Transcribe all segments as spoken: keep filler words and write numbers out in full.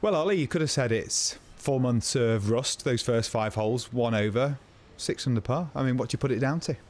Well, Ollie, you could have said it's four months of rust, those first five holes, one over, six under par. I mean, what do you put it down to?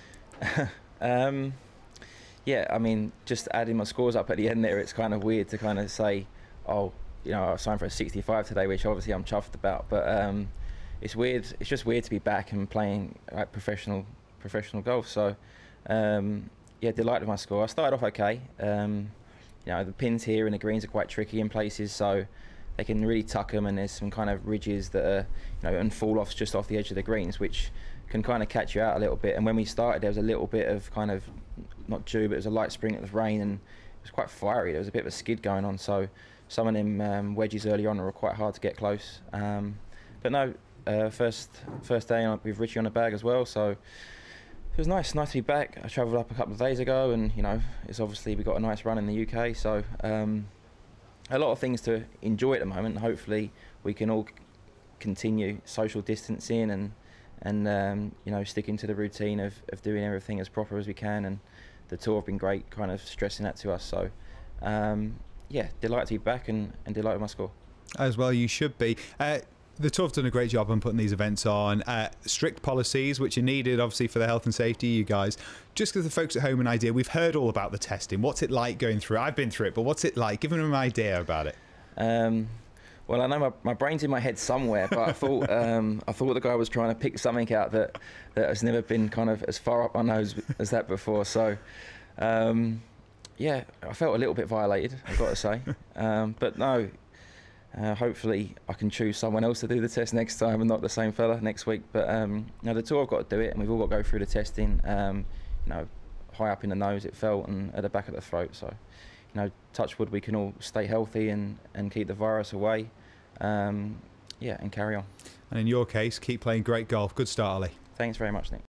um, yeah, I mean, just adding my scores up at the end there, it's kind of weird to kind of say, oh, you know, I signed for a sixty-five today, which obviously I'm chuffed about. But um, it's weird. It's just weird to be back and playing like professional professional golf. So um, yeah, delighted with my score. I started off okay. Um, you know, the pins here and the greens are quite tricky in places, so they can really tuck them, and there's some kind of ridges that are, you know, and fall offs just off the edge of the greens, which can kind of catch you out a little bit. And when we started, there was a little bit of kind of, not dew, but it was a light spring of rain, and it was quite fiery. There was a bit of a skid going on, so some of them um, wedges early on were quite hard to get close. Um, but no, uh, first first day with Richie on the bag as well, so it was nice, nice to be back. I travelled up a couple of days ago, and you know, it's obviously we got a nice run in the U K, so um, a lot of things to enjoy at the moment. Hopefully, we can all continue social distancing and and um, you know, sticking to the routine of, of doing everything as proper as we can. And the tour have been great, kind of stressing that to us. So um, yeah, delighted to be back and, and delighted with my score. As well, you should be. Uh, The Tour have done a great job on putting these events on. Uh, strict policies, which are needed, obviously, for the health and safety of you guys. Just give the folks at home an idea. We've heard all about the testing. What's it like going through it? I've been through it, but what's it like? Give them an idea about it. Um, well, I know my, my brain's in my head somewhere, but I thought um, I thought the guy was trying to pick something out that, that has never been kind of as far up my nose as that before. So, um, yeah, I felt a little bit violated, I've got to say. Um, but no. Uh, hopefully I can choose someone else to do the test next time and not the same fella next week. But um, no, the tour have got to do it, and we've all got to go through the testing. Um, you know, high up in the nose it felt, and at the back of the throat. So, you know, touch wood, we can all stay healthy and and keep the virus away. Um, yeah, and carry on. And in your case, keep playing great golf. Good start, Ollie. Thanks very much, Nick.